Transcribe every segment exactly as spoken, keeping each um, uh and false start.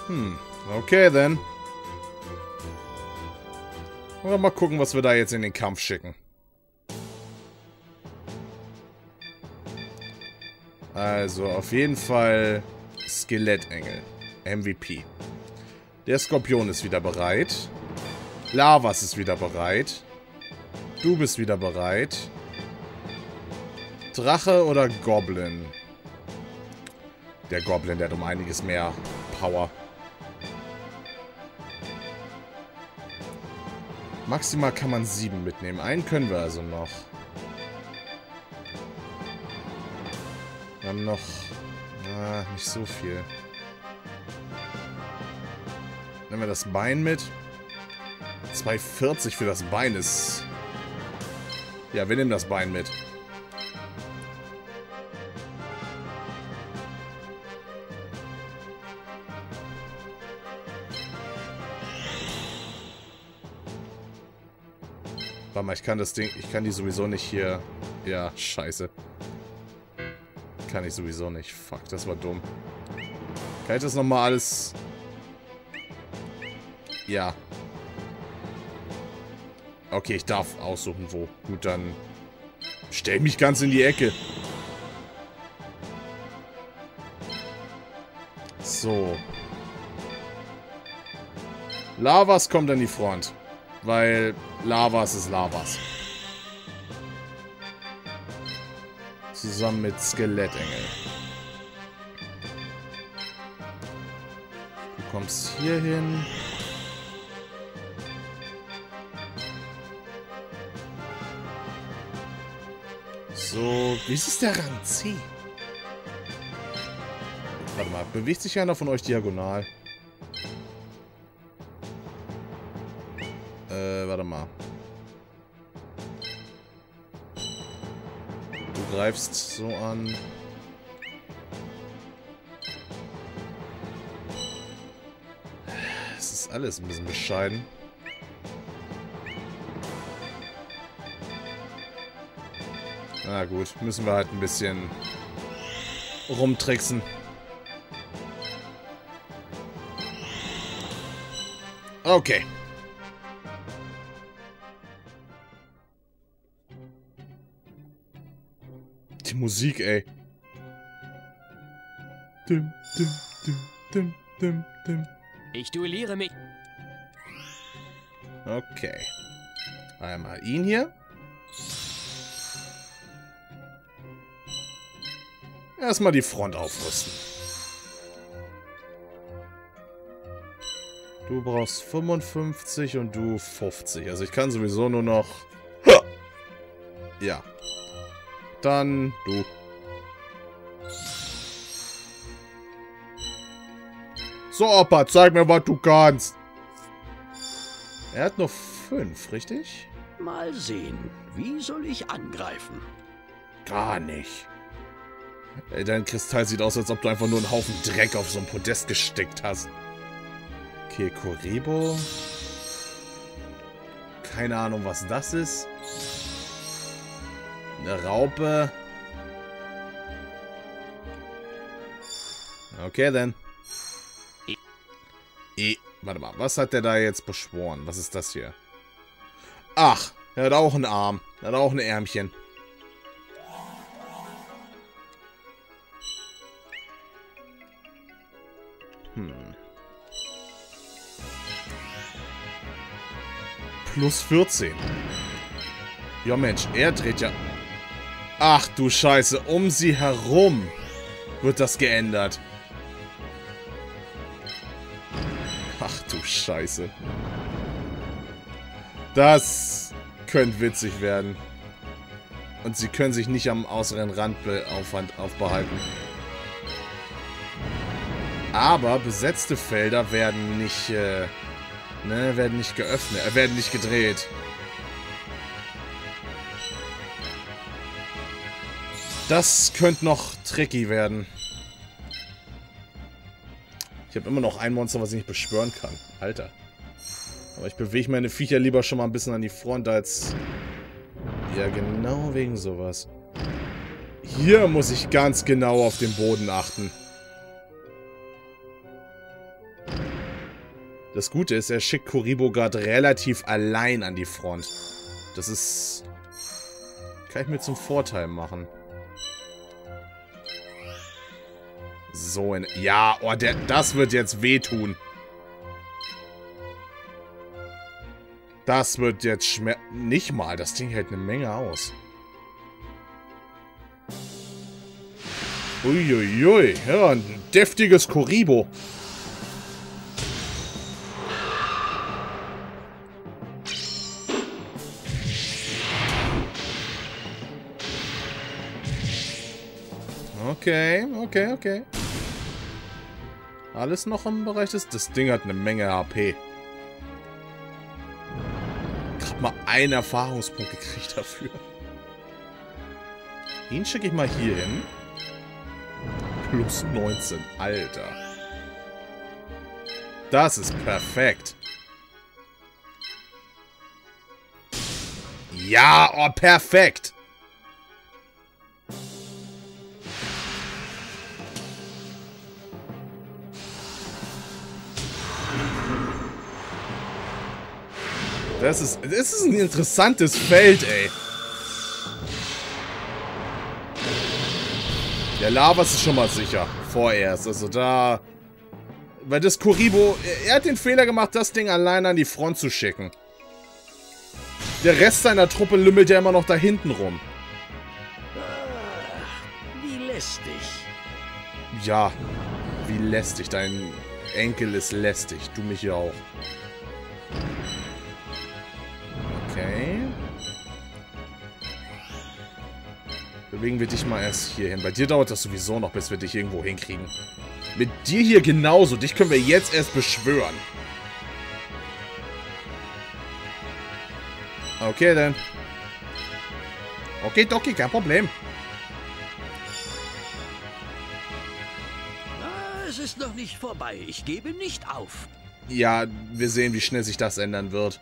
Hm, okay, dann. Mal gucken, was wir da jetzt in den Kampf schicken. Also, auf jeden Fall Skelettengel. M V P. Der Skorpion ist wieder bereit. Lavas ist wieder bereit. Du bist wieder bereit. Drache oder Goblin? Der Goblin, der hat um einiges mehr Power. Maximal kann man sieben mitnehmen. Einen können wir also noch. Wir haben noch... Ah, nicht so viel. Nehmen wir das Bein mit. zwei vierzig für das Bein ist... Ja, wir nehmen das Bein mit. Warte mal, ich kann das Ding... Ich kann die sowieso nicht hier... Ja, scheiße. Kann ich sowieso nicht. Fuck, das war dumm. Kann ich das nochmal alles... Ja. Okay, ich darf aussuchen, wo. Gut, dann... Stell mich ganz in die Ecke. So. Lavas kommt an die Front. Weil Lavas ist Lavas. Zusammen mit Skelettengel. Du kommst hier hin. So, wie ist es der Rang C? Warte mal, bewegt sich einer von euch diagonal? Äh, warte mal. Du greifst so an. Es ist alles ein bisschen bescheiden. Na gut, müssen wir halt ein bisschen rumtricksen. Okay. Die Musik, ey. Dim, dim, dim, dim, dim, dim. Ich duelliere mich. Okay. Einmal ihn hier. Erstmal die Front aufrüsten. Du brauchst fünfundfünfzig und du fünfzig. Also ich kann sowieso nur noch... Ja. Dann du. So, Opa, zeig mir, was du kannst. Er hat nur fünf, richtig? Mal sehen. Wie soll ich angreifen? Gar nicht. Ey, dein Kristall sieht aus, als ob du einfach nur einen Haufen Dreck auf so ein Podest gesteckt hast. Okay, Kuribo. Keine Ahnung, was das ist. Eine Raupe. Okay, dann. E. Warte mal, was hat der da jetzt beschworen? Was ist das hier? Ach, er hat auch einen Arm. Er hat auch ein Ärmchen. Hm. Plus vierzehn. Ja, Mensch, er dreht ja... Ach du Scheiße, um sie herum wird das geändert. Ach du Scheiße. Das könnte witzig werden. Und sie können sich nicht am äußeren Rand Aufwand aufbehalten. Aber besetzte Felder werden nicht, äh, ne, werden nicht geöffnet, äh, werden nicht gedreht. Das könnte noch tricky werden. Ich habe immer noch ein Monster, was ich nicht beschwören kann. Alter. Aber ich bewege meine Viecher lieber schon mal ein bisschen an die Front als... Ja, genau wegen sowas. Hier muss ich ganz genau auf den Boden achten. Das Gute ist, er schickt Kuribo gerade relativ allein an die Front. Das ist... Kann ich mir zum Vorteil machen. So in... Ja, oh, der, das wird jetzt wehtun. Das wird jetzt schmer... Nicht mal, das Ding hält eine Menge aus. Uiuiui, ja, ein deftiges Kuribo. Okay, okay, okay. Alles noch im Bereich des... Das Ding hat eine Menge H P. Gerade mal einen Erfahrungspunkt gekriegt dafür. Ihn schicke ich mal hier hin. Plus neunzehn, Alter. Das ist perfekt. Ja, oh, perfekt. Das ist, das ist ein interessantes Feld, ey. Der Lavas ist schon mal sicher. Vorerst. Also da... Weil das Kuribo... Er hat den Fehler gemacht, das Ding allein an die Front zu schicken. Der Rest seiner Truppe lümmelt ja immer noch da hinten rum. Wie lästig. Ja. Wie lästig. Dein Enkel ist lästig. Du mich ja auch. Okay. Bewegen wir dich mal erst hier hin. Bei dir dauert das sowieso noch, bis wir dich irgendwo hinkriegen. Mit dir hier genauso. Dich können wir jetzt erst beschwören. Okay, dann. Okay, Doki, kein Problem. Ah, es ist noch nicht vorbei. Ich gebe nicht auf. Ja, wir sehen, wie schnell sich das ändern wird.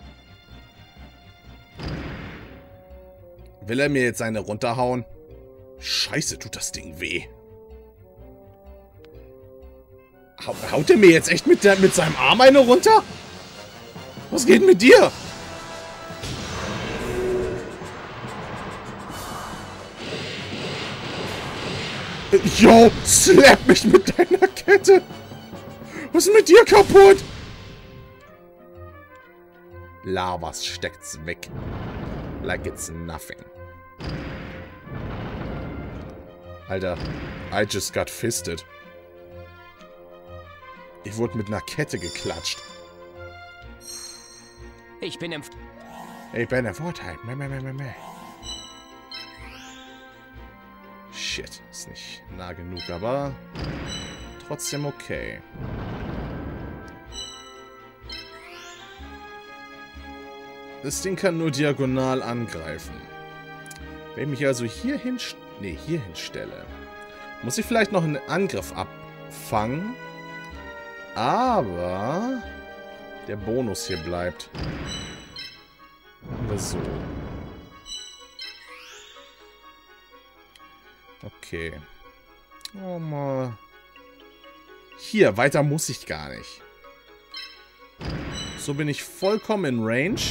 Will er mir jetzt eine runterhauen? Scheiße, tut das Ding weh. Haut er mir jetzt echt mit, der, mit seinem Arm eine runter? Was geht mit dir? Yo, slap mich mit deiner Kette. Was ist mit dir kaputt? Lavas steckt's weg. Like it's nothing. Alter, I just got fisted. Ich wurde mit einer Kette geklatscht. Ich bin im... Ich bin im Vorteil. Meh, meh, meh, meh. Shit, ist nicht nah genug, aber trotzdem okay. Das Ding kann nur diagonal angreifen. Wenn ich mich also hier hin... Nee, hier hinstelle. Muss ich vielleicht noch einen Angriff abfangen. Aber... der Bonus hier bleibt. Machen wir so. Okay. Oh, mal. Hier, weiter muss ich gar nicht. So bin ich vollkommen in Range.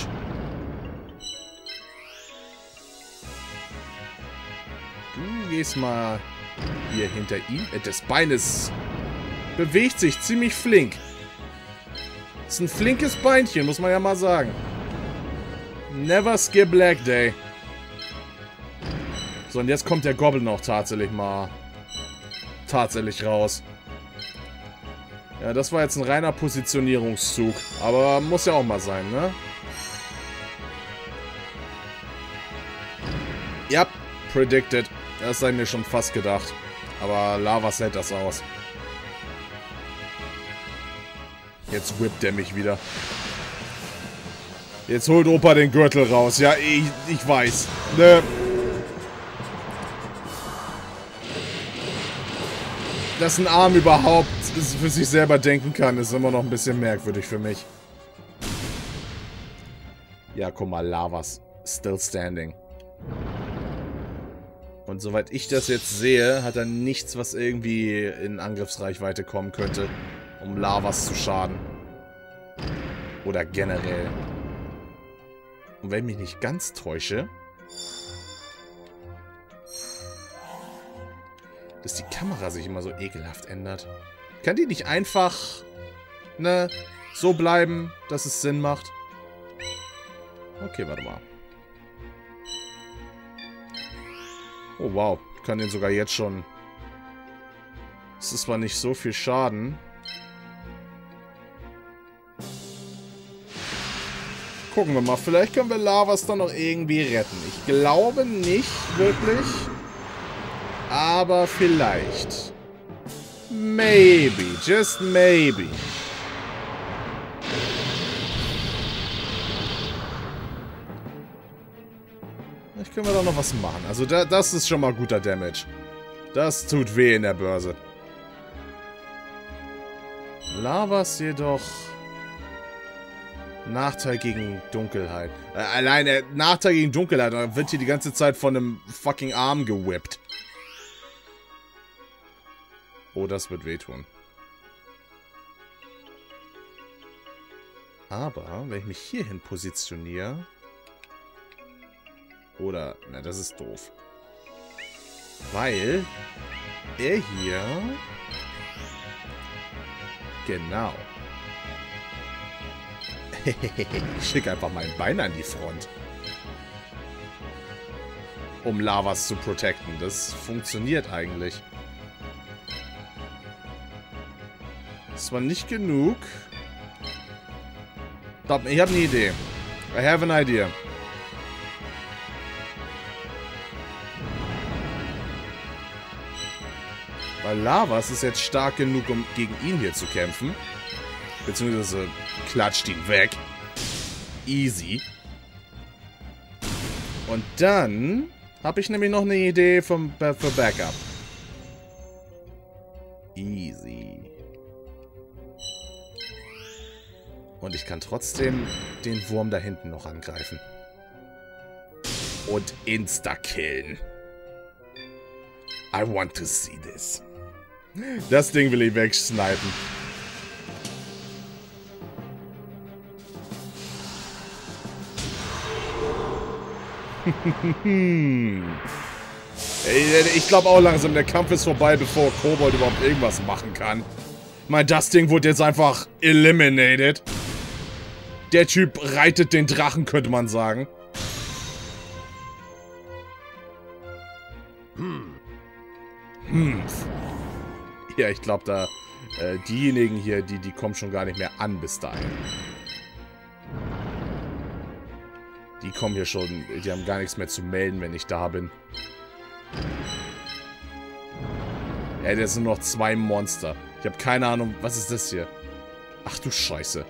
Du gehst mal hier hinter ihm. Das Bein ist... bewegt sich ziemlich flink. Das ist ein flinkes Beinchen, muss man ja mal sagen. Never skip leg day. So, und jetzt kommt der Goblin auch tatsächlich mal... tatsächlich raus. Ja, das war jetzt ein reiner Positionierungszug. Aber muss ja auch mal sein, ne? Ja, predicted. Das sei mir schon fast gedacht. Aber Lavas hält das aus. Jetzt whippt er mich wieder. Jetzt holt Opa den Gürtel raus. Ja, ich, ich weiß. Ne? Dass ein Arm überhaupt für sich selber denken kann, ist immer noch ein bisschen merkwürdig für mich. Ja, guck mal, Lavas. Still standing. Und soweit ich das jetzt sehe, hat er nichts, was irgendwie in Angriffsreichweite kommen könnte, um Lavas zu schaden. Oder generell. Und wenn ich mich nicht ganz täusche, dass die Kamera sich immer so ekelhaft ändert. Kann die nicht einfach, ne, so bleiben, dass es Sinn macht? Okay, warte mal. Oh, wow. Ich kann den sogar jetzt schon... Es ist zwar nicht so viel Schaden. Gucken wir mal. Vielleicht können wir Lavas dann noch irgendwie retten. Ich glaube nicht wirklich. Aber vielleicht. Maybe. Just maybe. Vielleicht können wir da noch was machen. Also da, das ist schon mal guter Damage. Das tut weh in der Börse. Lavas jedoch... Nachteil gegen Dunkelheit. Äh, alleine Nachteil gegen Dunkelheit. Da wird hier die ganze Zeit von einem fucking Arm gewippt. Oh, das wird wehtun. Aber, wenn ich mich hierhin positioniere... Oder, na, das ist doof. Weil er hier... Genau. Ich schicke einfach mein Bein an die Front. Um Lavas zu protecten. Das funktioniert eigentlich. Das war nicht genug. Ich habe eine Idee. I have an idea. Weil Lavas ist jetzt stark genug, um gegen ihn hier zu kämpfen. Beziehungsweise klatscht ihn weg. Easy. Und dann habe ich nämlich noch eine Idee vom, für Backup. Easy. Und ich kann trotzdem den Wurm da hinten noch angreifen. Und insta-killen. I want to see this. Das Ding will ich wegsnipen. Ich glaube auch langsam, der Kampf ist vorbei, bevor Kobold überhaupt irgendwas machen kann. Ich meine, das Ding wurde jetzt einfach eliminated. Der Typ reitet den Drachen, könnte man sagen. Hm. Hm. Ja, ich glaube, da äh, diejenigen hier, die, die kommen schon gar nicht mehr an bis dahin. Die kommen hier schon, die haben gar nichts mehr zu melden, wenn ich da bin. Ja, das sind nur noch zwei Monster. Ich habe keine Ahnung, was ist das hier? Ach du Scheiße.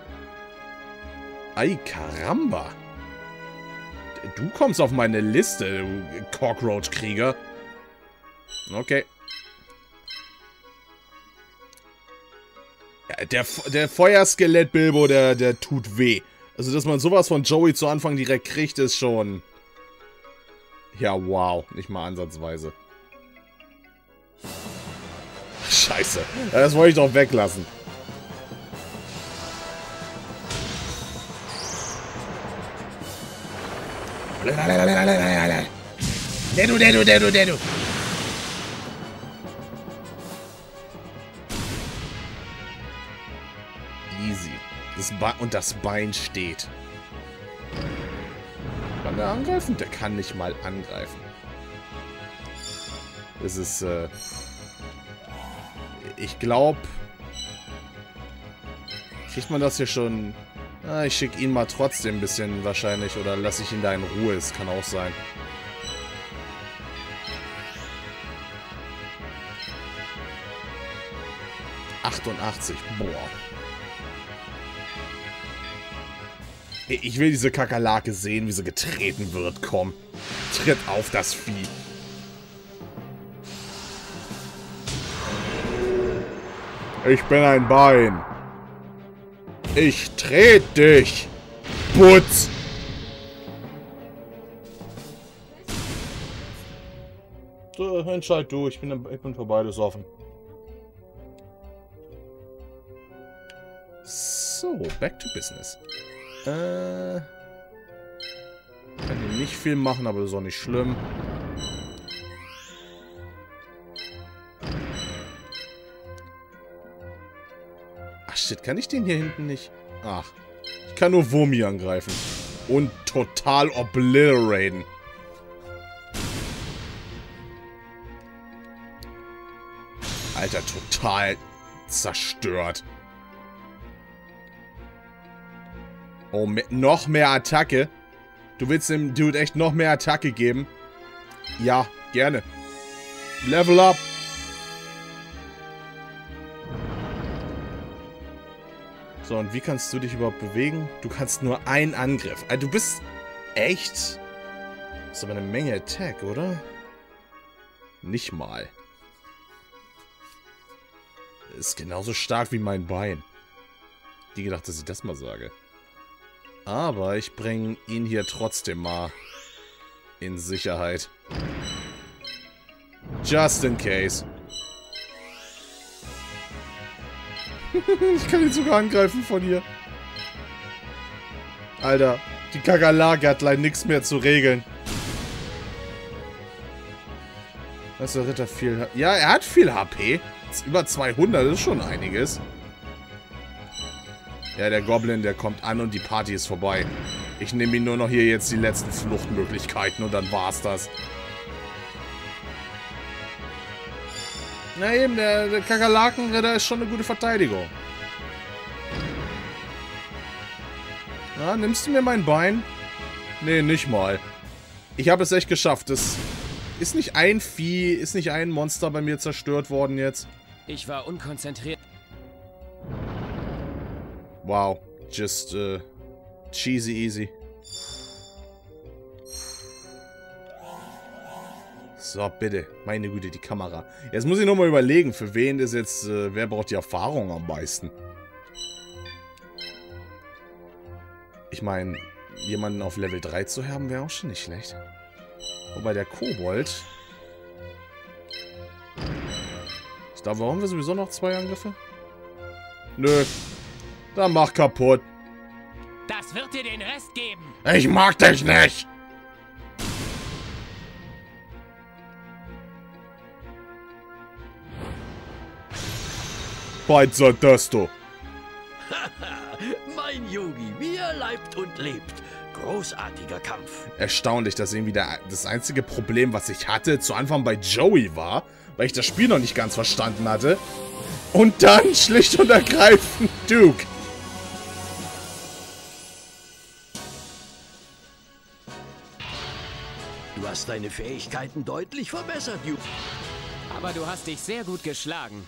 Ay, Karamba. Du kommst auf meine Liste, du Cockroach-Krieger. Okay. Ja, der, der Feuerskelett-Bilbo, der, der tut weh. Also, dass man sowas von Joey zu Anfang direkt kriegt, ist schon... Ja, wow. Nicht mal ansatzweise. Scheiße. Das wollte ich doch weglassen. Der du, der du, der du, der du. Easy. Das Be- und das Bein steht. Kann der angreifen? Der kann nicht mal angreifen. Das ist, äh... Ich glaube... Kriegt man das hier schon... Ah, ich schicke ihn mal trotzdem ein bisschen wahrscheinlich. Oder lasse ich ihn da in Ruhe. Es kann auch sein. achtundachtzig. Boah. Ich will diese Kakerlake sehen, wie sie getreten wird. Komm. Tritt auf das Vieh. Ich bin ein Bein. Ich trete dich. Putz. So, entscheid du. Ich bin, ich bin für beides offen. So, back to business. Äh... Kann hier nicht viel machen, aber das ist auch nicht schlimm. Ach shit, kann ich den hier hinten nicht? Ach, ich kann nur Wurmi angreifen. Und total obliteraten. Alter, total zerstört. Oh, me noch mehr Attacke. Du willst dem Dude echt noch mehr Attacke geben? Ja, gerne. Level up. So, und wie kannst du dich überhaupt bewegen? Du kannst nur einen Angriff. Also, du bist echt... Das ist aber eine Menge Attack, oder? Nicht mal. Ist genauso stark wie mein Bein. Die gedacht, dass ich das mal sage. Aber ich bringe ihn hier trotzdem mal in Sicherheit. Just in case. Ich kann ihn sogar angreifen von hier. Alter, die Kakerlake hat leider nichts mehr zu regeln. Was der Ritter viel... Ja, er hat viel H P. Ist über zweihundert, das ist schon einiges. Ja, der Goblin, der kommt an und die Party ist vorbei. Ich nehme ihn nur noch hier jetzt die letzten Fluchtmöglichkeiten und dann war's das. Na eben, der, der Kakerlakenritter ist schon eine gute Verteidigung. Na, nimmst du mir mein Bein? Nee, nicht mal. Ich habe es echt geschafft. Es ist nicht ein Vieh, ist nicht ein Monster bei mir zerstört worden jetzt. Ich war unkonzentriert. Wow, just uh, cheesy easy. So, bitte. Meine Güte, die Kamera. Jetzt muss ich nochmal überlegen, für wen ist jetzt, äh, wer braucht die Erfahrung am meisten? Ich meine, jemanden auf Level drei zu haben, wäre auch schon nicht schlecht. Wobei der Kobold... Ich glaube, warum haben wir sowieso noch zwei Angriffe? Nö. Dann mach kaputt. Das wird dir den Rest geben. Ich mag dich nicht. Beizer das du. Mein Yogi, wie er leibt und lebt. Großartiger Kampf. Erstaunlich, dass irgendwie der, das einzige Problem, was ich hatte, zu Anfang bei Joey war, weil ich das Spiel noch nicht ganz verstanden hatte. Und dann schlicht und ergreifend Duke. Du hast deine Fähigkeiten deutlich verbessert, Duke. Aber du hast dich sehr gut geschlagen.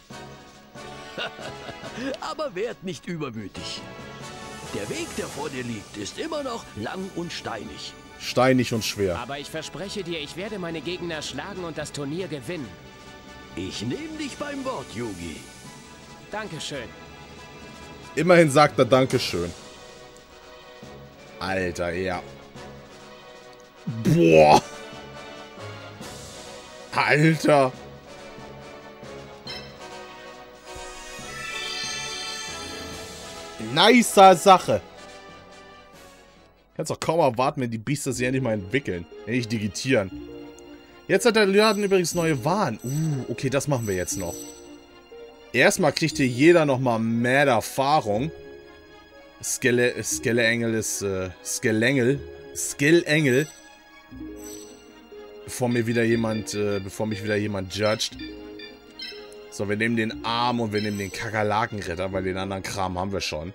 Aber werd nicht übermütig. Der Weg, der vor dir liegt, ist immer noch lang und steinig. Steinig und schwer. Aber ich verspreche dir, ich werde meine Gegner schlagen und das Turnier gewinnen. Ich nehme dich beim Wort, Yugi. Dankeschön. Immerhin sagt er Dankeschön. Alter, ja. Boah. Alter. Nicer Sache. Kannst doch kaum erwarten, wenn die Biester sich endlich mal entwickeln. Endlich digitieren. Jetzt hat der Laden übrigens neue Waren. Uh, okay, das machen wir jetzt noch. Erstmal kriegt hier jeder nochmal mehr Erfahrung. Skelle, Skelle-Engel ist, äh, Skellengel. Skill-Engel. Bevor mir wieder jemand, äh, bevor mich wieder jemand judgt. So, wir nehmen den Arm und wir nehmen den Kakerlakenritter, weil den anderen Kram haben wir schon.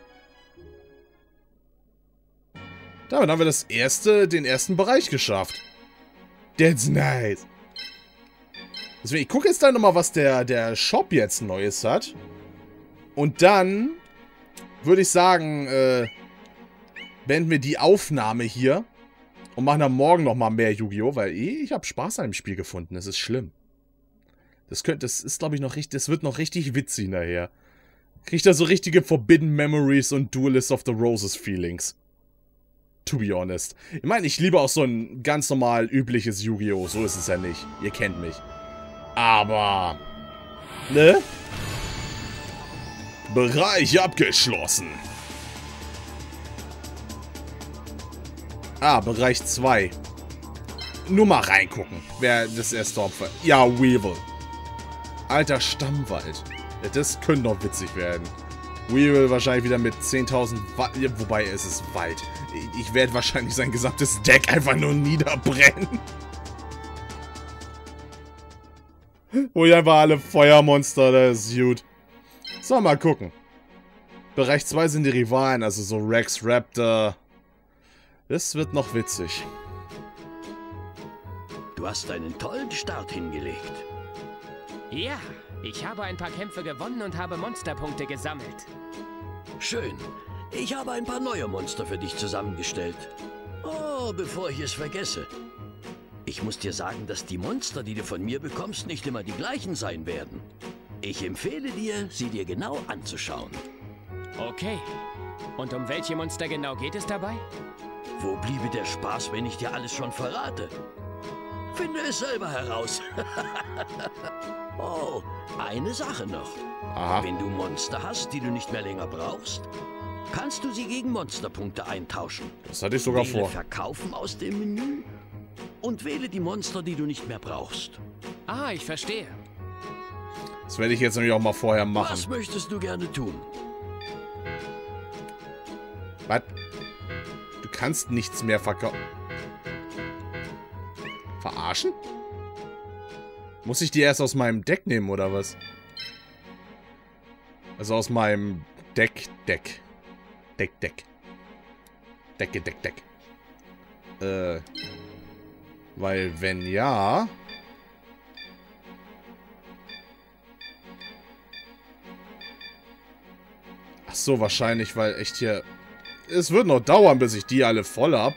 Damit haben wir das erste, den ersten Bereich geschafft. That's nice. Deswegen, ich gucke jetzt da nochmal, was der, der Shop jetzt Neues hat. Und dann würde ich sagen, äh, beenden wir die Aufnahme hier. Und machen dann morgen nochmal mehr Yu-Gi-Oh! Weil ich habe Spaß an dem Spiel gefunden. Das ist schlimm. Das könnte, das ist, glaube ich, noch richtig, das wird noch richtig witzig nachher. Kriegt da so richtige Forbidden Memories und Duelist of the Roses Feelings. To be honest. Ich meine, ich liebe auch so ein ganz normal übliches Yu-Gi-Oh! So ist es ja nicht. Ihr kennt mich. Aber... Ne? Bereich abgeschlossen. Ah, Bereich zwei. Nur mal reingucken, wer das erste Opfer... Ja, Weevil. Alter Stammwald. Ja, das könnte noch witzig werden. Weevil wahrscheinlich wieder mit zehntausend Watt... Wobei, es ist Wald. Ich werde wahrscheinlich sein gesamtes Deck einfach nur niederbrennen. Wo ich einfach alle Feuermonster, das ist gut. So, mal gucken. Bereich zwei sind die Rivalen, also so Rex, Raptor. Das wird noch witzig. Du hast einen tollen Start hingelegt. Ja, ich habe ein paar Kämpfe gewonnen und habe Monsterpunkte gesammelt. Schön. Ich habe ein paar neue Monster für dich zusammengestellt. Oh, bevor ich es vergesse. Ich muss dir sagen, dass die Monster, die du von mir bekommst, nicht immer die gleichen sein werden. Ich empfehle dir, sie dir genau anzuschauen. Okay. Und um welche Monster genau geht es dabei? Wo bliebe der Spaß, wenn ich dir alles schon verrate? Finde es selber heraus. Oh, eine Sache noch. Aha. Wenn du Monster hast, die du nicht mehr länger brauchst, kannst du sie gegen Monsterpunkte eintauschen. Das hatte ich sogar Wähle vor. Verkaufen aus dem Menü und wähle die Monster, die du nicht mehr brauchst. Ah, ich verstehe. Das werde ich jetzt nämlich auch mal vorher machen. Was möchtest du gerne tun? Was? Du kannst nichts mehr verkaufen. Verarschen? Muss ich die erst aus meinem Deck nehmen, oder was? Also aus meinem Deck, Deck. Deck, Deck. Decke, Deck, Deck. Äh. Weil, wenn ja... Ach so, wahrscheinlich, weil echt hier... Es wird noch dauern, bis ich die alle voll hab.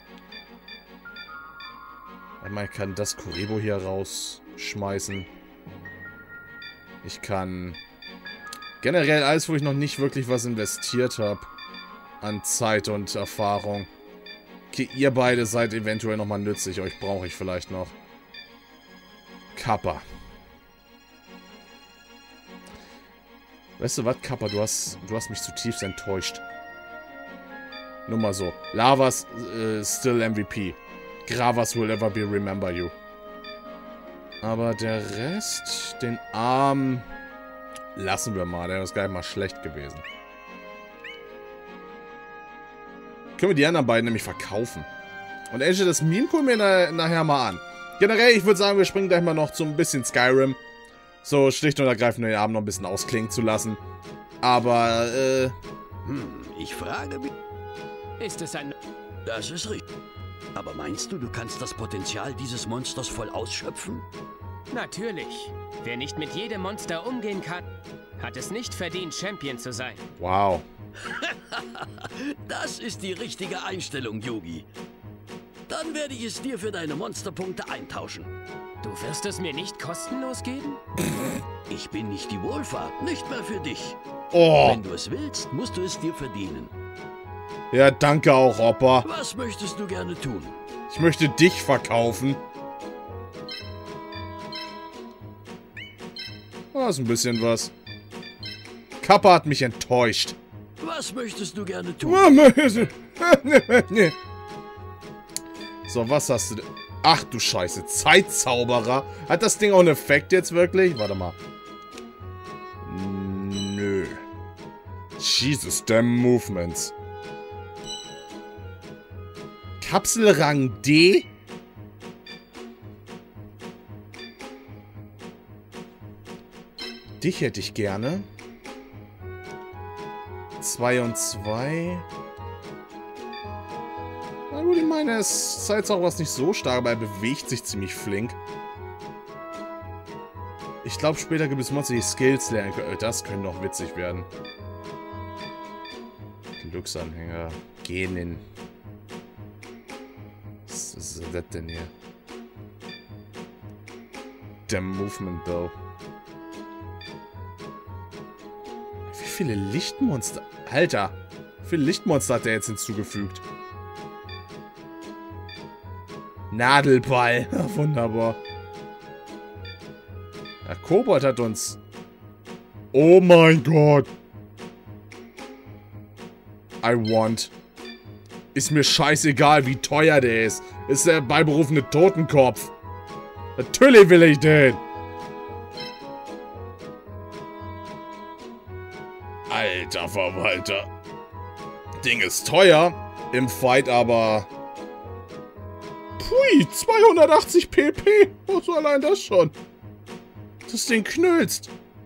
Man kann das Kuribo hier rausschmeißen. Ich kann... Generell alles, wo ich noch nicht wirklich was investiert habe. An Zeit und Erfahrung. Okay, ihr beide seid eventuell nochmal nützlich. Euch brauche ich vielleicht noch. Kappa. Weißt du was, Kappa? Du hast, du hast mich zutiefst enttäuscht. Nur mal so. Lavas äh, still M V P. Gravas will ever be remember you. Aber der Rest, den Arm, lassen wir mal. Der ist gar nicht mal schlecht gewesen. Können wir die anderen beiden nämlich verkaufen. Und Age, das Meme gucken wir na nachher mal an. Generell, ich würde sagen, wir springen gleich mal noch zu ein bisschen Skyrim. So schlicht und ergreifend den Abend noch ein bisschen ausklingen zu lassen. Aber, äh... Hm, ich frage mich... Ist es ein... Das ist richtig. Aber meinst du, du kannst das Potenzial dieses Monsters voll ausschöpfen? Natürlich. Wer nicht mit jedem Monster umgehen kann, hat es nicht verdient, Champion zu sein. Wow. Das ist die richtige Einstellung, Yugi. Dann werde ich es dir für deine Monsterpunkte eintauschen. Du wirst es mir nicht kostenlos geben? Ich bin nicht die Wohlfahrt, nicht mehr für dich. Oh. Wenn du es willst, musst du es dir verdienen. Ja, danke auch, Opa. Was möchtest du gerne tun? Ich möchte dich verkaufen. Oh, ist ein bisschen was. Kappa hat mich enttäuscht. Was möchtest du gerne tun? So, was hast du denn? Ach du Scheiße, Zeitzauberer. Hat das Ding auch einen Effekt jetzt wirklich? Warte mal. Nö. Jesus, damn Movements. Kapselrang D? Dich hätte ich gerne. Zwei und zwei. Na gut, ich meine, es ist auch was nicht so stark, aber er bewegt sich ziemlich flink. Ich glaube, später gibt es Monster, die Skills lernen können. Das könnte noch witzig werden. Deluxe-Anhänger. Genin. Was ist das denn hier? Damn Movement, though. Wie viele Lichtmonster... Alter! Wie viele Lichtmonster hat er jetzt hinzugefügt? Nadelball. Wunderbar. Der Kobold hat uns... Oh mein Gott! I want. Ist mir scheißegal, wie teuer der ist. Ist der beiberufene Totenkopf. Natürlich will ich den. Alter Verwalter. Ding ist teuer. Im Fight aber... Pui, zweihundertachtzig P P. Was soll allein das schon? Das Ding knüllst.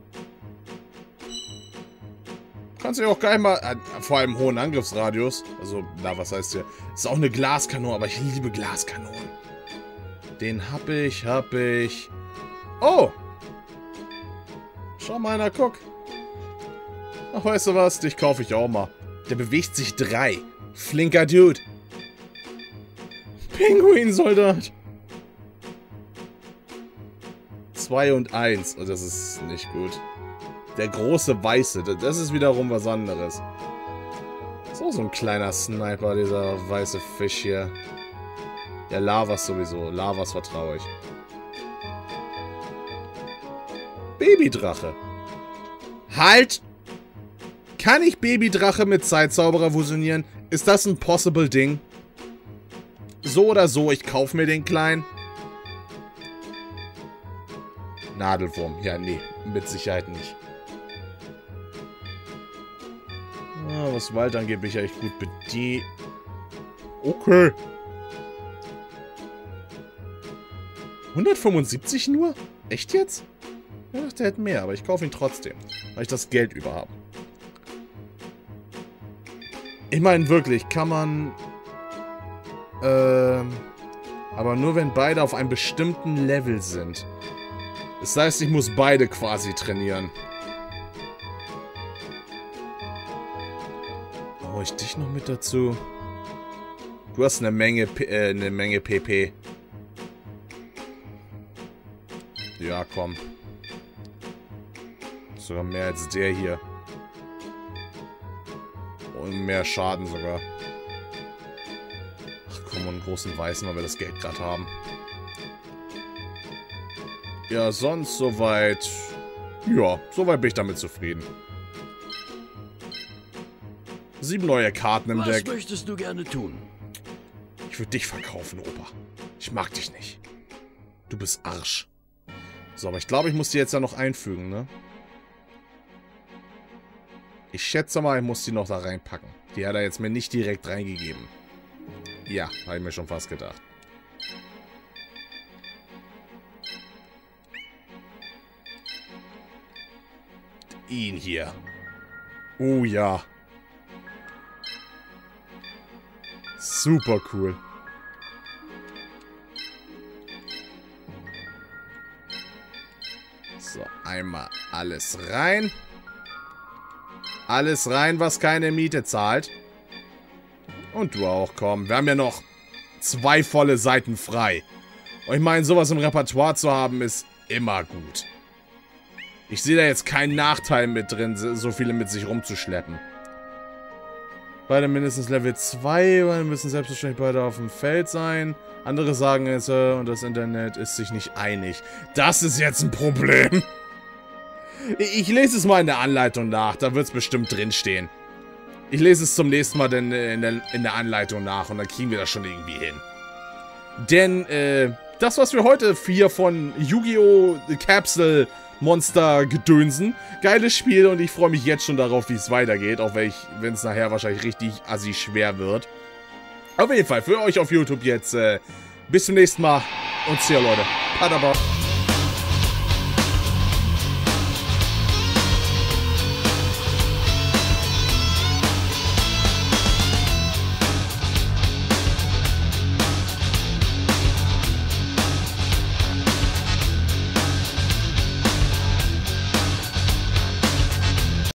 Kannst du ja auch geil mal... Äh, vor allem hohen Angriffsradius. Also, na, was heißt hier? Ist auch eine Glaskanone, aber ich liebe Glaskanonen. Den hab ich, hab ich... Oh! Schau mal einer, guck. Ach, weißt du was? Dich kaufe ich auch mal. Der bewegt sich drei. Flinker Dude. Pinguinsoldat. Zwei und eins. Oh, das ist nicht gut. Der große Weiße. Das ist wiederum was anderes. Ist auch so ein kleiner Sniper, dieser weiße Fisch hier. Ja, Lavas sowieso. Lavas vertraue ich. Babydrache. Halt! Kann ich Babydrache mit Zeitzauberer fusionieren? Ist das ein possible Ding? So oder so, ich kaufe mir den kleinen. Nadelwurm. Ja, nee, mit Sicherheit nicht. Ah, was Wald angeht, bin ich echt gut bedient. Okay. hundertfünfundsiebzig nur? Echt jetzt? Ich dachte, der hätte mehr, aber ich kaufe ihn trotzdem. Weil ich das Geld über habe. Ich meine, wirklich, kann man... Ähm... Aber nur, wenn beide auf einem bestimmten Level sind. Das heißt, ich muss beide quasi trainieren. Brauche ich dich noch mit dazu? Du hast eine Menge, P äh, eine Menge P P. Ja, komm. Sogar mehr als der hier. Und mehr Schaden sogar. Ach komm, einen großen Weißen, weil wir das Geld gerade haben. Ja, sonst soweit... Ja, soweit bin ich damit zufrieden. Sieben neue Karten im Deck. Was möchtest du gerne tun? Ich würde dich verkaufen, Opa. Ich mag dich nicht. Du bist Arsch. So, aber ich glaube, ich muss die jetzt ja noch einfügen, ne? Ich schätze mal, ich muss die noch da reinpacken. Die hat er jetzt mir nicht direkt reingegeben. Ja, habe ich mir schon fast gedacht. Ihn hier. Oh ja. Super cool. So, einmal alles rein. Alles rein, was keine Miete zahlt. Und du auch, komm. Wir haben ja noch zwei volle Seiten frei. Und ich meine, sowas im Repertoire zu haben, ist immer gut. Ich sehe da jetzt keinen Nachteil mit drin, so viele mit sich rumzuschleppen. Beide mindestens Level zwei, weil müssen selbstverständlich beide auf dem Feld sein. Andere sagen jetzt, äh, und das Internet ist sich nicht einig. Das ist jetzt ein Problem. Ich lese es mal in der Anleitung nach, da wird es bestimmt drinstehen. Ich lese es zum nächsten Mal denn in der, in der Anleitung nach und dann kriegen wir das schon irgendwie hin. Denn, äh, das, was wir heute vier von Yu-Gi-Oh! Capsule Monster gedönsen. Geiles Spiel und ich freue mich jetzt schon darauf, wie es weitergeht, auch wenn es nachher wahrscheinlich richtig assi schwer wird. Auf jeden Fall, für euch auf YouTube jetzt, äh, bis zum nächsten Mal und see ya, Leute. Padaba.